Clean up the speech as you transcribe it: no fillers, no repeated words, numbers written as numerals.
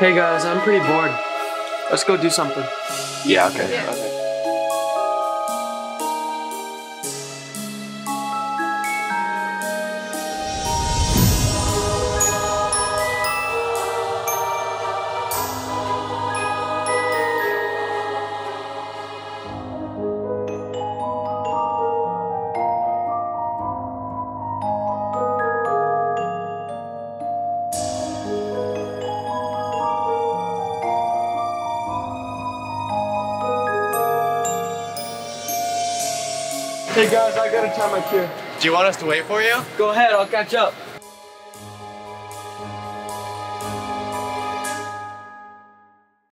Hey guys, I'm pretty bored. Let's go do something. Yeah, okay. Yeah. Okay. Hey guys, I gotta tie my cue. Do you want us to wait for you? Go ahead, I'll catch up.